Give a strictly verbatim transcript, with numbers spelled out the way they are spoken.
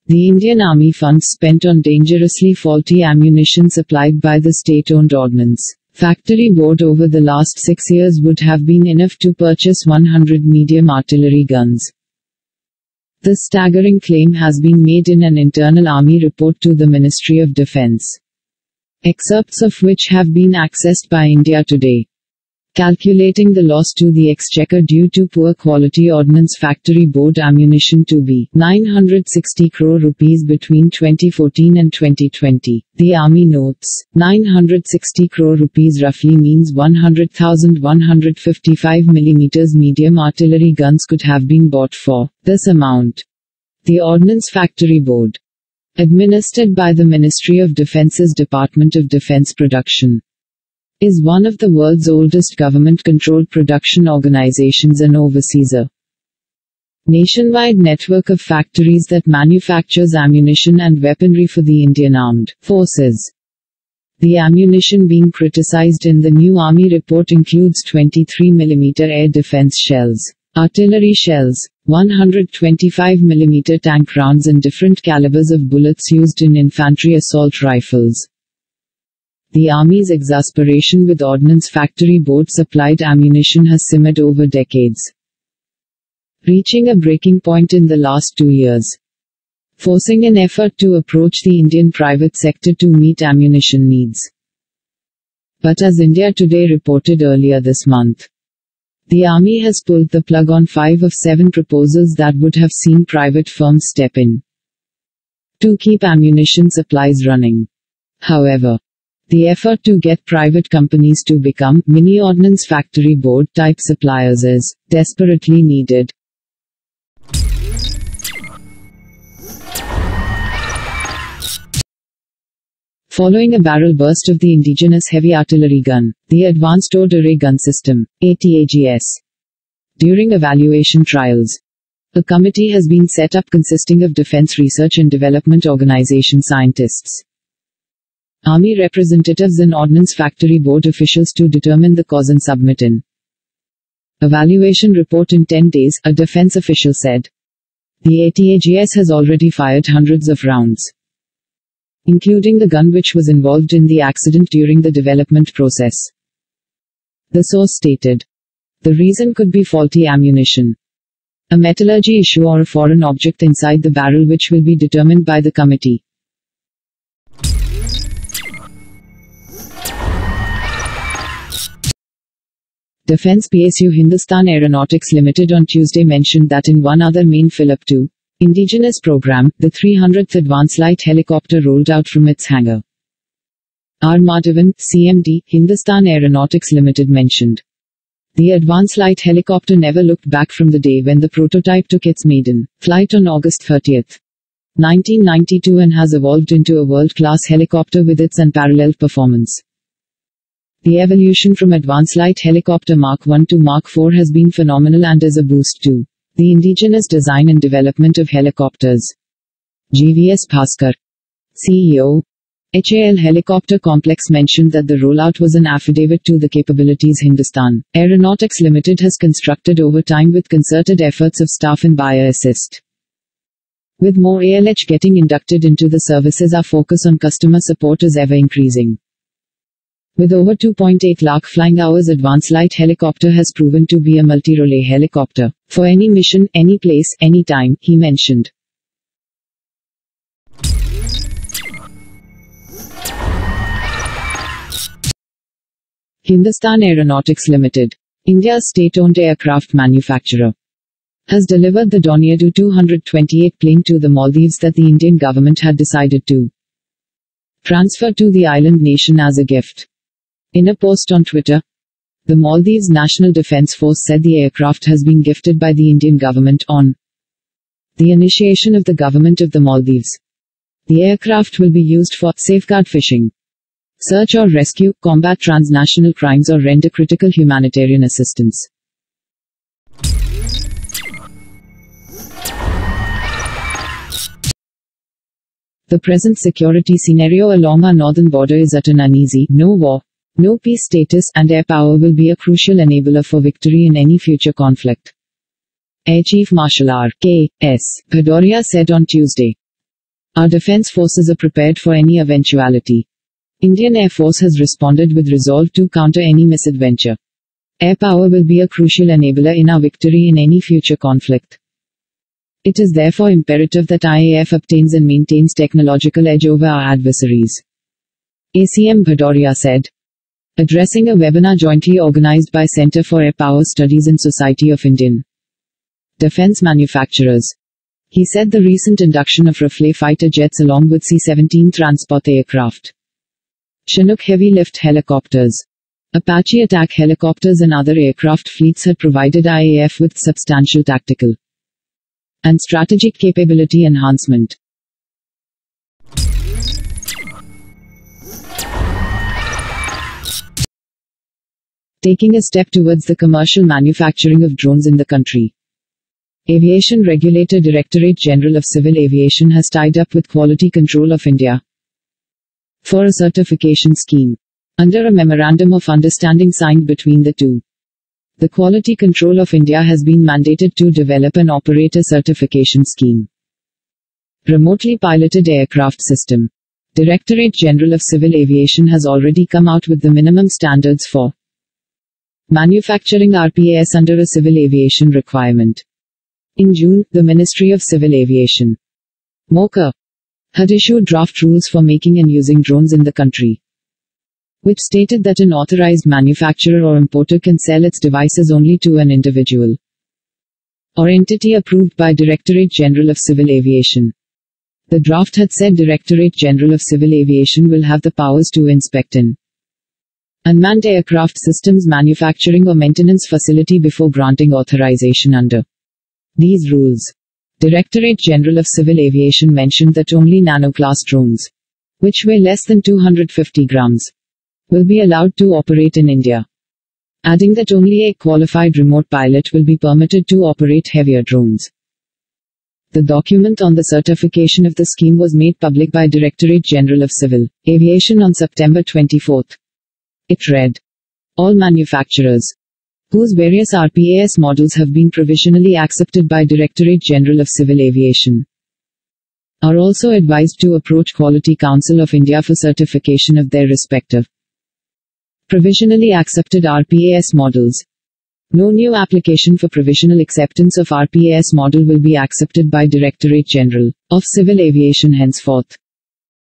The Indian Army funds spent on dangerously faulty ammunition supplied by the state-owned Ordnance Factory Board over the last six years would have been enough to purchase one hundred medium artillery guns. The staggering claim has been made in an internal army report to the Ministry of Defence, excerpts of which have been accessed by India Today. Calculating the loss to the exchequer due to poor quality Ordnance Factory Board ammunition to be nine hundred sixty crore rupees between twenty fourteen and twenty twenty. The Army notes, nine hundred sixty crore rupees roughly means one hundred thousand one hundred fifty-five millimeter medium artillery guns could have been bought for this amount. The Ordnance Factory Board, administered by the Ministry of Defence's Department of Defense Production, is one of the world's oldest government-controlled production organizations and oversees a nationwide network of factories that manufactures ammunition and weaponry for the Indian Armed Forces. The ammunition being criticized in the new Army report includes twenty-three millimeter air defense shells, artillery shells, one hundred twenty-five millimeter tank rounds and different calibers of bullets used in infantry assault rifles. The Army's exasperation with Ordnance Factory Board supplied ammunition has simmered over decades, reaching a breaking point in the last two years, forcing an effort to approach the Indian private sector to meet ammunition needs. But as India Today reported earlier this month, the Army has pulled the plug on five of seven proposals that would have seen private firms step in to keep ammunition supplies running. However, the effort to get private companies to become mini Ordnance Factory Board type suppliers is desperately needed. Following a barrel burst of the indigenous heavy artillery gun, the Advanced Ord Array Gun System, A T A G S, during evaluation trials, a committee has been set up consisting of Defense Research and Development Organization scientists, Army representatives and Ordnance Factory Board officials to determine the cause and submit an evaluation report in ten days, a defense official said. The A T A G S has already fired hundreds of rounds, including the gun which was involved in the accident during the development process. The source stated, the reason could be faulty ammunition, a metallurgy issue or a foreign object inside the barrel which will be determined by the committee. Defense P S U Hindustan Aeronautics Limited on Tuesday mentioned that in one other main fill-up to indigenous program, the three hundredth Advanced Light Helicopter rolled out from its hangar. R. Madhavan, C M D, Hindustan Aeronautics Limited mentioned, the Advanced Light Helicopter never looked back from the day when the prototype took its maiden flight on August thirtieth, nineteen ninety-two and has evolved into a world-class helicopter with its unparalleled performance. The evolution from Advanced Light Helicopter Mark one to Mark four has been phenomenal and is a boost to the indigenous design and development of helicopters. G V S Bhaskar, C E O, H A L Helicopter Complex mentioned that the rollout was an affidavit to the capabilities Hindustan Aeronautics Limited has constructed over time with concerted efforts of staff and buyer assist. With more A L H getting inducted into the services, our focus on customer support is ever increasing. With over two point eight lakh flying hours, Advanced Light Helicopter has proven to be a multi-role helicopter for any mission, any place, any time, he mentioned. Hindustan Aeronautics Limited, India's state-owned aircraft manufacturer, has delivered the Dornier two hundred twenty-eight plane to the Maldives that the Indian government had decided to transfer to the island nation as a gift. In a post on Twitter, the Maldives National Defense Force said the aircraft has been gifted by the Indian government on the initiation of the government of the Maldives. The aircraft will be used for safeguard fishing, search or rescue, combat transnational crimes or render critical humanitarian assistance. The present security scenario along our northern border is at an uneasy, no war, no peace status, and air power will be a crucial enabler for victory in any future conflict, Air Chief Marshal R K S Bhadoria said on Tuesday. Our defense forces are prepared for any eventuality. Indian Air Force has responded with resolve to counter any misadventure. Air power will be a crucial enabler in our victory in any future conflict. It is therefore imperative that I A F obtains and maintains technological edge over our adversaries. A C M Bhadoria said, addressing a webinar jointly organized by Center for Air Power Studies and Society of Indian Defense Manufacturers. He said the recent induction of Rafale fighter jets along with C seventeen transport aircraft, Chinook heavy lift helicopters, Apache attack helicopters and other aircraft fleets had provided I A F with substantial tactical and strategic capability enhancement. Taking a step towards the commercial manufacturing of drones in the country. Aviation Regulator Directorate General of Civil Aviation has tied up with Quality Control of India for a certification scheme. Under a Memorandum of Understanding signed between the two, the Quality Control of India has been mandated to develop and operate a certification scheme. Remotely Piloted Aircraft System. Directorate General of Civil Aviation has already come out with the minimum standards for manufacturing R P A S under a civil aviation requirement. In June, the Ministry of Civil Aviation, MOCA, had issued draft rules for making and using drones in the country, which stated that an authorized manufacturer or importer can sell its devices only to an individual or entity approved by Directorate General of Civil Aviation. The draft had said Directorate General of Civil Aviation will have the powers to inspect an unmanned aircraft systems manufacturing or maintenance facility before granting authorization under these rules. Directorate General of Civil Aviation mentioned that only nano-class drones, which weigh less than two hundred fifty grams, will be allowed to operate in India, adding that only a qualified remote pilot will be permitted to operate heavier drones. The document on the certification of the scheme was made public by Directorate General of Civil Aviation on September twenty-fourth. It read, all manufacturers whose various R P A S models have been provisionally accepted by Directorate General of Civil Aviation are also advised to approach Quality Council of India for certification of their respective provisionally accepted R P A S models. No new application for provisional acceptance of R P A S model will be accepted by Directorate General of Civil Aviation henceforth.